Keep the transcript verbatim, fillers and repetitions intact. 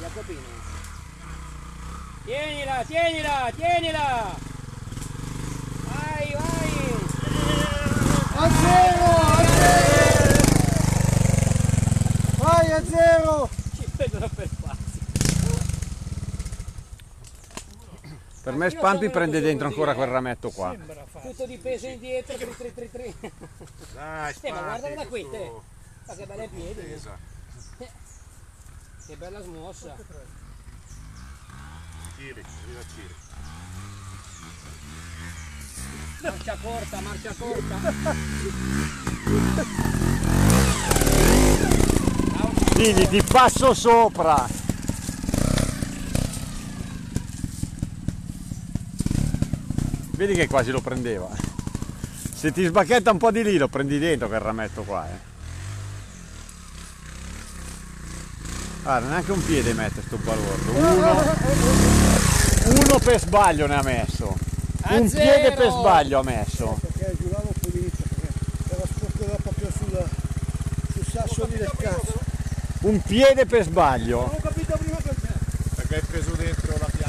Jacopino. Tienila, tienila, tienila! Vai, vai! A zero, a zero! Vai a zero! Ci vedono per spazio. Per me Spampi prende dentro ancora quel rametto qua. Tutto di peso indietro, tri tri tri tri. Dai, Eh, ma guarda da qui, te. questo- Ma che belle piedi. Pesa. Eh, Che bella smossa. Tiri, arriva tiri. Marcia corta, marcia corta. Digli, ti passo sopra! Vedi che quasi lo prendeva. Se ti sbacchetta un po' di lì lo prendi dentro quel rametto qua, eh. Guarda, neanche un piede mette sto balordo. Uno, uno per sbaglio ne ha messo. A Un zero! piede per sbaglio ha messo. Perché giuravo pulito, perché era sporco proprio sulla, sul sasso lì del cazzo. Un piede per sbaglio. Non ho capito prima che c'è. Perché hai preso dentro la pianta.